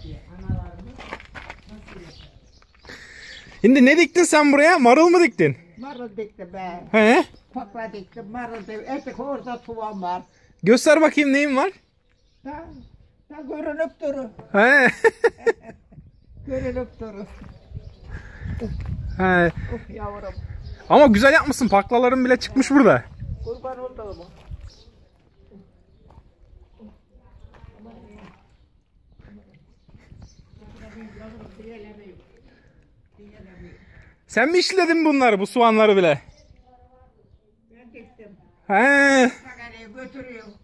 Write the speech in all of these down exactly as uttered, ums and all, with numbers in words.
Şimdi ne diktin sen buraya? Marul mu diktin? Marul diktim be. He? Pakla diktim, marul diktim. Etik orada tuvan var. Göster bakayım neyin var? Da, da görünüp durur. He. Görünüp durur. He. Of yavrum. Ama güzel yapmışsın. Paklaların bile çıkmış burada. Kurban olduğumu. Sen mi işledin bunları, bu soğanları bile? Ben diktim. He. Makarayı götürüyorum.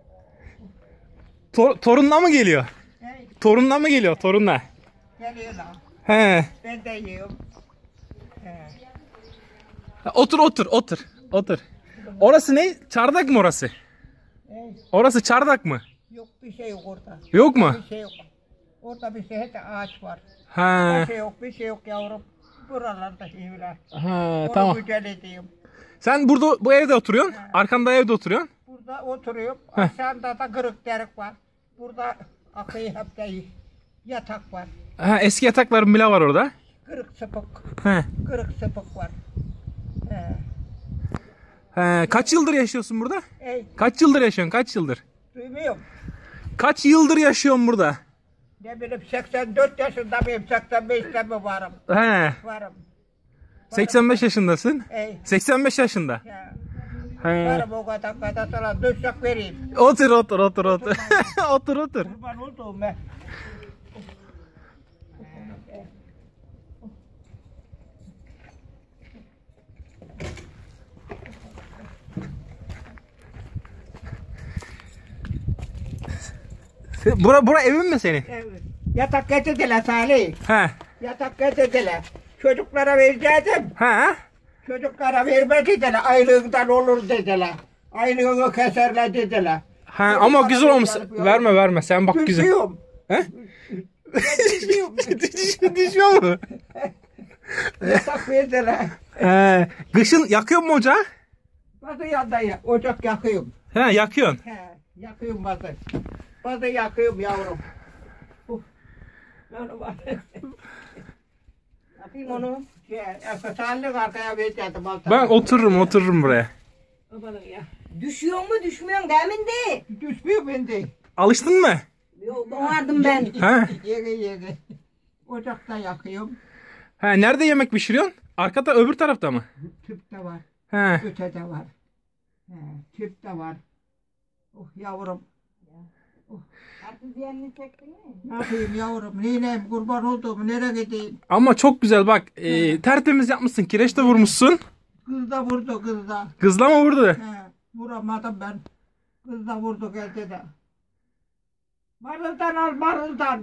Tor torunla mı geliyor? Hey, Torunla mı geliyor? Torunla. geliyorlar. He. Ben de yiyorum. He. Otur otur otur. Otur. Orası ne? Çardak mı orası? Hey, Orası çardak mı? yok bir şey yok orada. Yok mu? Bir şey yok. Orada bir şey, hep ağaç var. Ha. Bir şey yok, bir şey yok yavrum. Buralarda evler. Ha Onu tamam. güzel edeyim. Sen burada bu evde oturuyorsun. Arkanda evde oturuyorsun. Burada oturuyorum. Aşağıda da kırık derik var. Burada akıyı hep de yatak var. Ha, eski yatakların bile var orada. Kırık sıpık. He. Kırık sıpık var. He. He. Kaç yıldır yaşıyorsun burada? Ey, Kaç yıldır yaşıyorsun? Kaç yıldır? duymuyorum. Kaç yıldır yaşıyorsun burada? Ne bileyim seksen dört yaşında mıyım, seksen beşte mi varım? He. Varım. seksen beş yaşındasın. Ey, seksen beş yaşında. ya. He. Varım o kadar kadar sana döşek vereyim. Otur otur otur otur. Otur otur. Kurban olduğum ben. Bura bura evin mi senin? Evet. Yatak getirdiler Salih. He. Yatak getirdiler. Çocuklara verecektim. He. Çocuklara verme dediler. Aylığından olur dediler. Aylığını keserler dediler. Ha ama güzel olmuş. Verme verme sen bak güzel. Düşüyorum. He? Düşüyorum. Düşüyor, düşüyor mu? Yatak verdiler. He. Kışın yakıyor mu ocağı? Bazı yanda ya, ocak yakıyorum. He yakıyorsun. He, yakıyorum bazı. Bazı yakıyorum yavrum. Uf. Onu bak. Yapayım onu. Şey, sallık arkaya vereceğim. Ben otururum otururum buraya. Ya. Düşüyor mu düşmüyor mu demin de. Düşmüyor bende. Alıştın mı? Yok doğardım ben. He. Yere yere. Ocakta yakıyorum. He nerede yemek pişiriyorsun? Arkada öbür tarafta mı? Tüpte var. He. Ötede var. He, tüpte var. Oh yavrum. Artık yerini çektin mi? Ne yapayım yavrum? Neyim kurban olduğumu nereye gideyim? Ama çok güzel bak. E, tertemiz yapmışsın. Kireç de vurmuşsun. Kız da vurdu kız da. Kızla mı vurdu? He, vuramadım ben. Kız da vurdu geldi de. Marıldan al marıldan.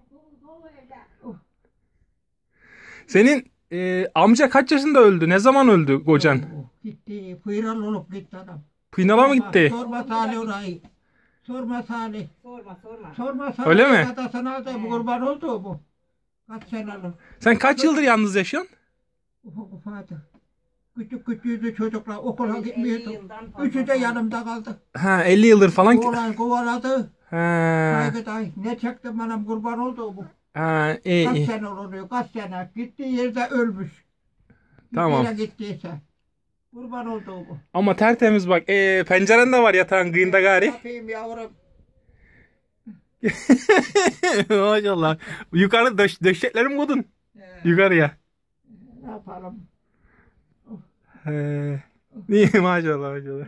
Senin e, amca kaç yaşında öldü? Ne zaman öldü kocan? Oh, gitti. Fıyral olup gitti adam. Pınar'a mı gitti? Sorma Salih orayı. Sorma Salih. Sorma sorma. Sorma Salih. Öyle mi? Kadasına da bu kurban oldu bu. Kaç senelik. Sen kaç yıldır yalnız yaşıyorsun? Ufak ufaktı. Küçük küçüğüydü çocuklar okula elli gitmiyordu. yıldan fazla Üçü de oldu. yanımda kaldı. Ha elli yıldır falan. Oğlan kovaladı. Ha. Saygıday. Ne çektim benim kurban oldu bu. Ha iyi Kaç iyi. sene oluyor kaç sene. Gittiği yerde ölmüş. Tamam. Nereye gittiyse. Kurban oldu bu. Ama tertemiz bak. E, penceren de var yatağın kıyında Ne gari. yapayım yavrum. Maşallah. Yukarı döş döşekleri mi koydun? Ee, Yukarıya. ne yapalım. He. İyi maşallah maşallah.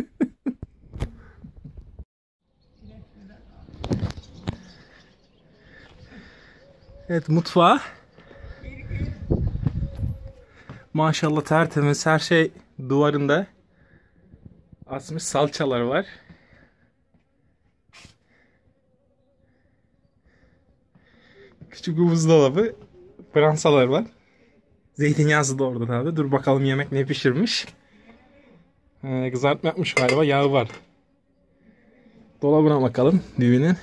Evet mutfağı. Maşallah tertemiz her şey duvarında. Asmış salçalar var. Küçük bir buzdolabı. Fransalar var. Zeytinyağısı da orada tabi. Dur bakalım yemek ne pişirmiş. Ee, kızartma yapmış galiba. Yağı var. Dolabına bakalım düğünün.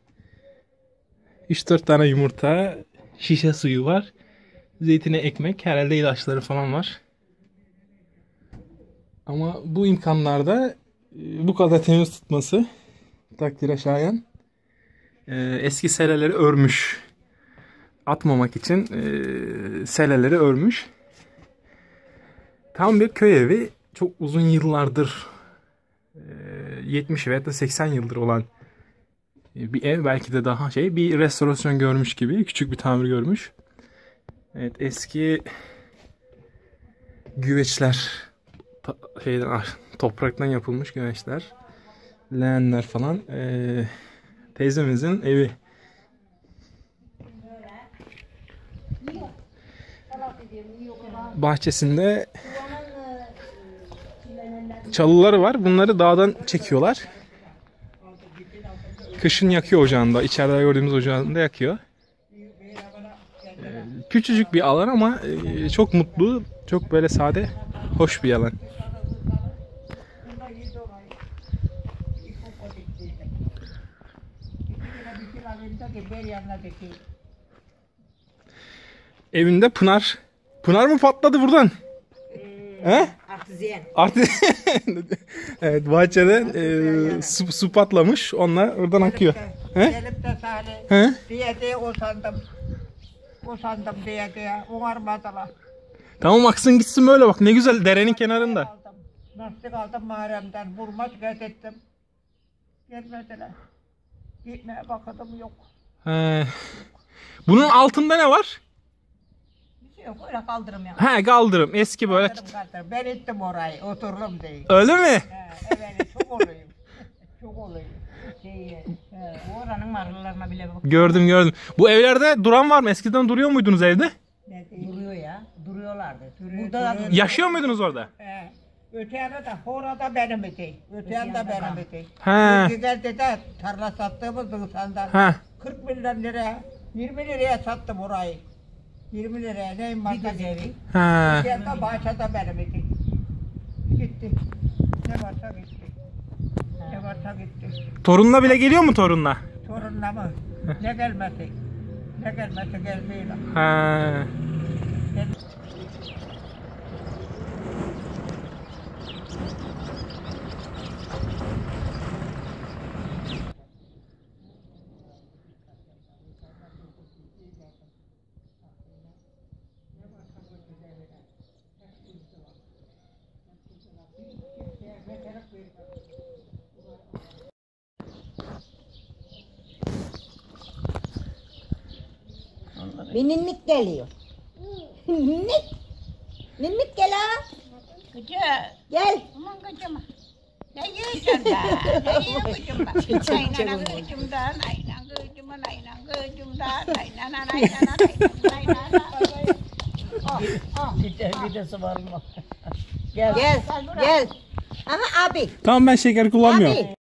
üç dört tane yumurta. Şişe suyu var. Zeytine ekmek. Herhalde ilaçları falan var. Ama bu imkanlarda bu kadar temiz tutması takdire şayan. e, eski seleleri örmüş. Atmamak için e, seleleri örmüş. Tam bir köy evi. Çok uzun yıllardır e, yetmiş veya da seksen yıldır olan bir ev, belki de daha şey, bir restorasyon görmüş gibi, küçük bir tamir görmüş. Evet, eski güveçler, ta, şeyden, topraktan yapılmış güveçler, leğenler falan. Ee, teyzemizin evi. Bahçesinde çalıları var. Bunları dağdan çekiyorlar. Kışın yakıyor ocağında. İçeride gördüğümüz ocağında yakıyor. Ee, küçücük bir alan ama e, çok mutlu, çok böyle sade, hoş bir alan. Evinde Pınar. Pınar mı patladı buradan? He? Artizyen. Artık evet, bahçede e, su, su patlamış. Onlar oradan akıyor. He? Gelip de Salih He? diye diye usandım. Usandım diye diye umarmadılar. Tamam, aksın gitsin böyle, bak ne güzel derenin kenarında. Aldım. Nasıl aldım mağaramdan. Vurma şikayet ettim. Gelmediler. Gitmeye bakalım, yok. He. Bunun altında ne var? Bir şey yok, öyle kaldırım ya. He, kaldırım. Eski böyle. Kaldırım kaldırım. Ben ettim orayı. Otururum diye. Öyle mi? He, evet, çok olayım. Çok olayım. Şey, e, oranın markalarına bile bak. Gördüm gördüm. Bu evlerde duran var mı? Eskiden duruyor muydunuz evde? Ne diyeyim? Duruyor ya, duruyorlardı. Duruyor, Burada da duruyor. Yaşıyor muydunuz orada? He. Öte yana da hora da benim idi. Öte yana da benim idi. He. Güzel de tarla sattığımız insandan He. kırk milyon liraya, yirmi liraya sattım orayı. yirmi liraya neyim bir varsa göz evi. He. Öte yana bahçe de benim idi. Gitti. Ne varsa gitti. Ne varsa gitti. Torunla bile geliyor mu torunla? Torunla mı? Ne gelmesi? Ne gelmesi gelmiyor. He. Bir ninnik geliyor. Ninnik. Ninnik gel ha. Gıcı, Gel. aman gıcıma. Ne yiyeceksin da? Ne yiyeceğim ben? Aynen gıcımdan, aynen gıcımdan, aynen gıcımdan, aynen aynen aynen aynen. Bir de sıvarma. Gel. Gel. Gel. Aha abi. Tamam, ben şeker kullanmıyorum. Abi.